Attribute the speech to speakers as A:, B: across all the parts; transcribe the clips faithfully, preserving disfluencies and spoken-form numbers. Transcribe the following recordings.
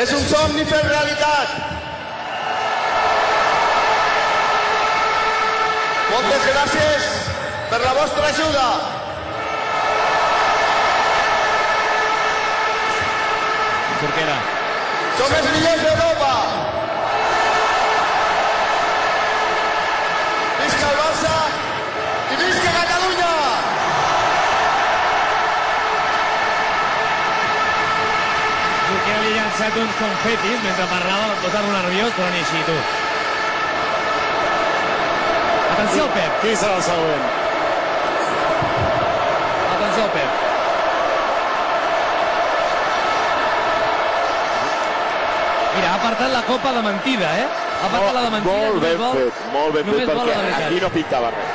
A: És un somni fet realitat. Moltes gràcies per la vostra ajuda.
B: Jorquera.
A: Som els millors d'Europa. Visca el Barça i visca Catalunya!
B: Jorquera li ha llançat uns confetis mentre parlava, posant un nerviós, però ni així, tu. Atenció al Pep.
C: Qui serà el següent?
B: Atenció al Pep. Mira, ha apartat la copa de mentida, eh? Ha apartat la de mentida.
C: Molt ben fet, molt ben fet, perquè aquí no pintava res.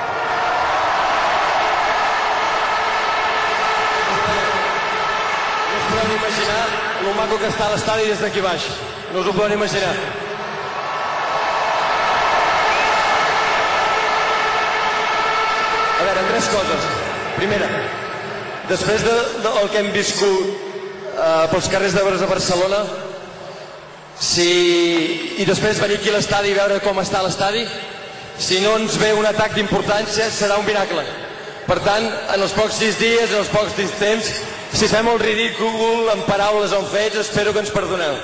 A: No us podeu imaginar lo maco que està l'estadi des d'aquí baix. No us ho podeu imaginar. A veure, tres coses. Primera, després del que hem viscut eh, pels carrers de Barcelona, si... i després venir aquí a l'estadi i veure com està l'estadi, si no ens ve un atac d'importància serà un miracle. Per tant, en els pocs sis dies, en els pocs temps, si fem el ridícul en paraules o en fets, espero que ens perdoneu.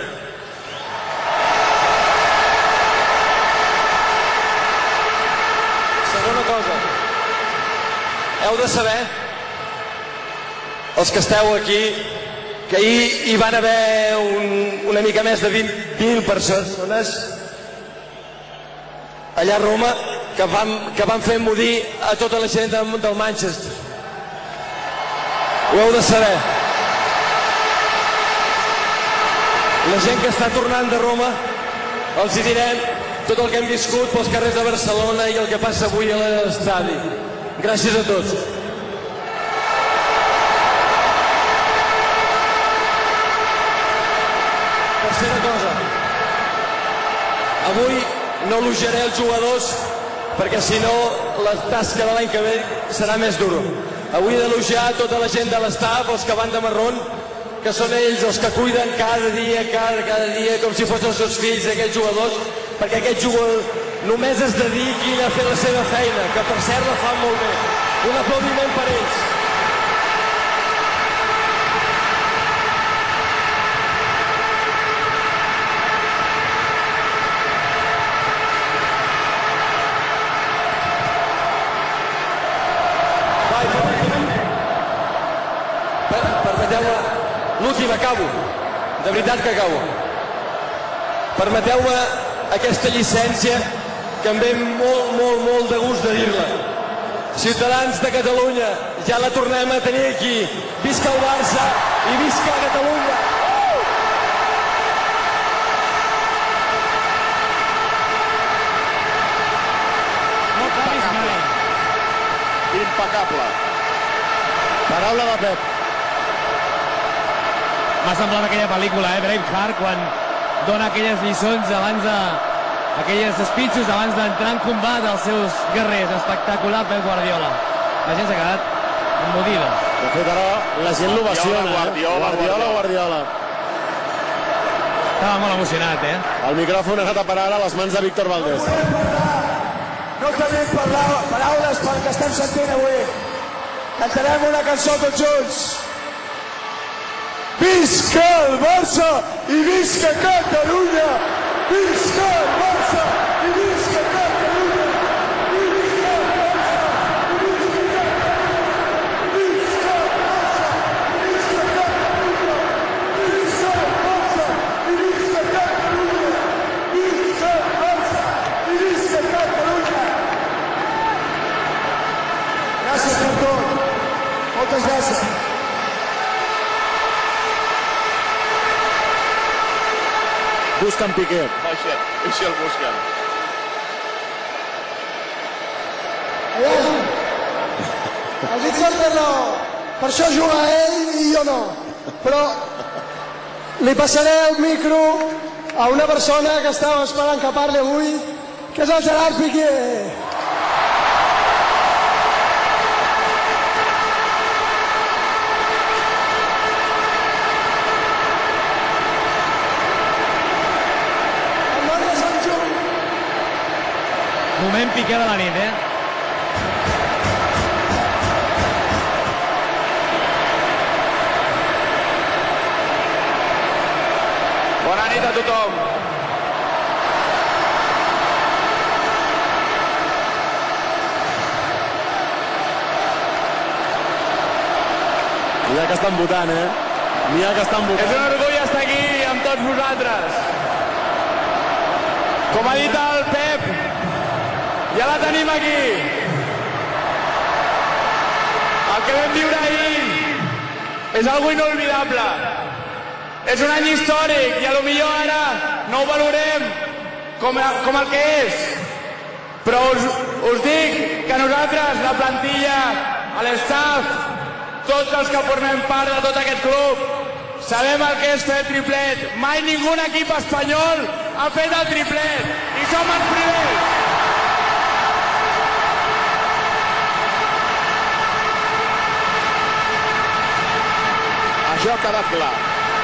A: Segona cosa, heu de saber, els que esteu aquí, que ahir hi van haver un, una mica més de vint mil persones allà a Roma que van, que van fer emmudir a tota la gent del, del Manchester. Ho heu de saber. La gent que està tornant de Roma els hi direm tot el que hem viscut pels carrers de Barcelona i el que passa avui a l'estadi. Gràcies a tots. Tercera cosa, avui no elogiaré els jugadors perquè si no la tasca de l'any que ve serà més duro. Avui he d'elogiar tota la gent de l'estaf, els que van de marrón, que són ells els que cuiden cada dia, cada, cada dia, com si fossin els seus fills, aquells jugadors, perquè aquest jugador només es dediquin a fer la seva feina, que per cert la fan molt bé. Un aplaudiment per ells. L'últim, acabo. De veritat que acabo. Permeteu-me aquesta llicència que em ve molt, molt, molt de gust de dir-la. Ciutadans de Catalunya, ja la tornem a tenir aquí. Visca el Barça i visca Catalunya!
B: No acabis mai.
C: Impecable. Paraula de Pep.
B: M'ha semblat aquella pel·lícula, eh, Braveheart, quan dona aquelles lliçons abans de... aquelles speeches abans d'entrar en combat als seus guerrers. Espectacular, Pep Guardiola. La gent s'ha quedat emmudida.
C: De fet, ara la gent l'ovaciona, eh?
D: Guardiola,
C: Guardiola, Guardiola.
B: Estava molt emocionat, eh?
C: El micròfon ha anat a parar a les mans de Víctor Valdés.
A: No tenim paraules pel que estem sentint avui. Cantarem una cançó tots junts. Visca el Barça i visca Catalunya! Visca el Barça i visca Catalunya! Visca el Barça i visca Catalunya! Visca el Barça i visca Catalunya! Visca el Barça i visca Catalunya! Visca el Barça i visca Catalunya! Gràcies per tot. Moltes gràcies.
C: Busquen Piqué.
D: Baixa, baixa el busquen.
A: El Víctor té raó. Per això juga ell i jo no. Però li passaré el micro a una persona que estava esperant que parli avui, que és el Gerard Piqué.
B: moment piqué de la nit, eh?
C: Bona nit a tothom.
E: N'hi ha que estan votant, eh? N'hi ha que estan votant.
C: És un orgull estar aquí amb tots vosaltres. Com ha dit el Pep, ja la tenim aquí. El que vam viure ahir és algo inolvidable. És un any històric i a lo millor ara no ho valorem com, com el que és. Però us, us dic que nosaltres, la plantilla, l'staff, tots els que formem part de tot aquest club, sabem el que és fer el triplet. Mai ningú equip espanyol ha fet el triplet i som els primers. Això ha quedat clar.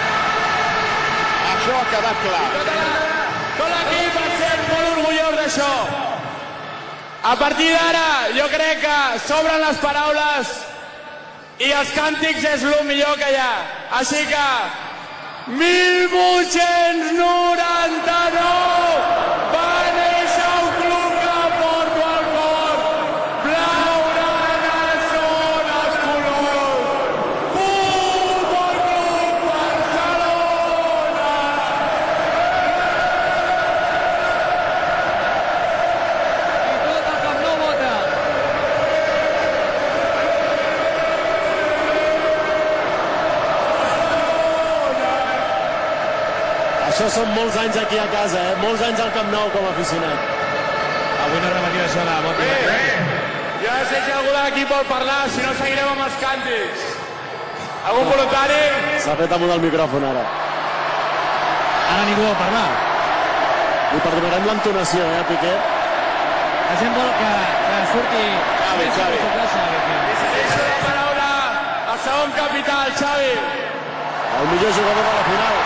C: Això ha quedat clar. Tot l'equip va ser molt orgullós d'això. A partir d'ara jo crec que s'obren les paraules i els càntics és el millor que hi ha. Així que mil vuit-cents noranta-nou va néixer un club que porto al cor. Blaugrana són els colors. Futbol Club Barcelona.
B: I tot el Camp Nou vota.
E: Això són molts anys aquí a casa, eh? Molts anys al Camp Nou com a aficionat.
B: Avui no repetim això de Monti.
C: Bé, bé. Jo no sé si algú d'aquí vol parlar, si no seguirem amb els càntics. Algun voluntari?
E: S'ha fet amunt el micròfon, ara.
B: Ara ningú vol parlar.
E: Li perdonarem l'entonació, eh, Piqué?
B: La gent vol que, que surti...
C: Xavi, Xavi. Deixo la paraula al segon capital, Xavi.
E: El millor jugador de la final.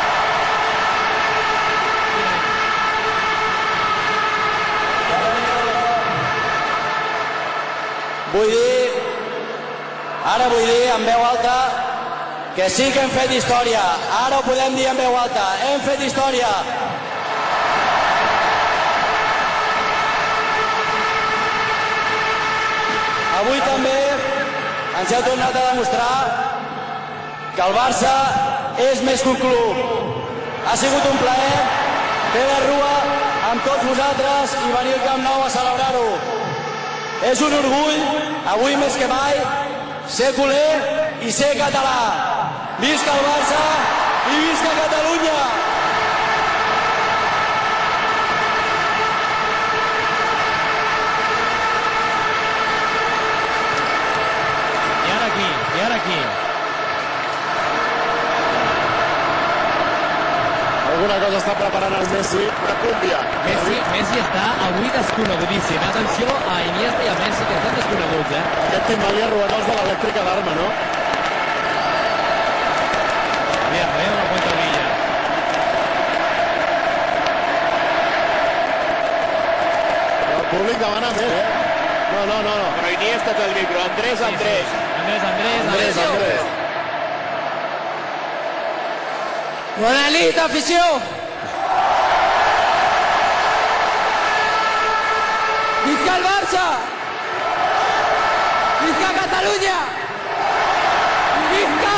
F: Vull dir, ara vull dir en veu alta que sí que hem fet història. Ara ho podem dir en veu alta. Hem fet història. Avui també ens heu tornat a demostrar que el Barça és més que un club. Ha sigut un plaer fer la rua amb tots vosaltres i venir al Camp Nou a celebrar-ho. És un orgull, avui més que mai, ser culer i ser català. Visca el Barça i visca Catalunya!
B: I ara aquí, i ara aquí.
E: Alguna cosa està preparant el Messi.
C: Una cúmbia.
B: Messi, Messi està avui desconegudíssim. Atenció a Iniesta i a Messi, que estan desconeguts, eh?
E: Aquest Timbali ha robat els de l'elèctrica d'Arma, no?
B: Aviam, veiem la Puente Villa.
E: El públic demana més, eh? No, no, no. no.
C: Però Iniesta té el micro. Andrés, Andrés.
B: Andrés, Andrés,
E: Andrés,
B: atenció.
E: Andrés.
F: Bona nit, afició! Visca el Barça! Visca Catalunya! I visca...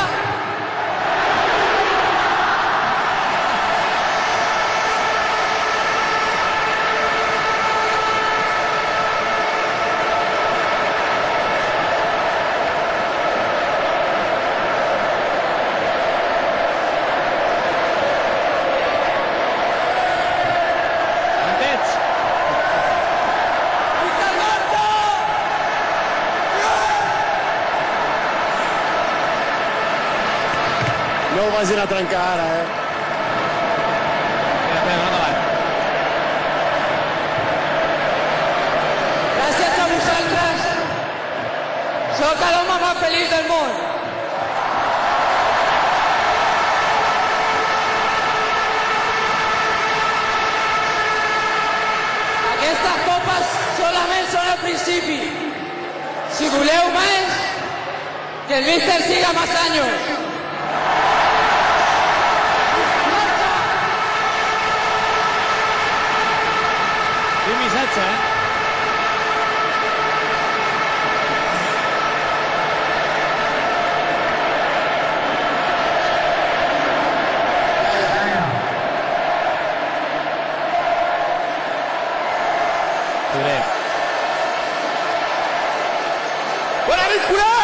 B: Entens?
F: Visca el Barça!
E: No ho vagin a trencar ara, eh?
B: Espera, espera, no acabat.
F: Gràcies a vosaltres! Sóc l'home més feliç del món! Aquestes copes
G: principi. Si voleu més, que el míster siga más años.
B: Quin missatge, eh?
C: Bona nit, Coral!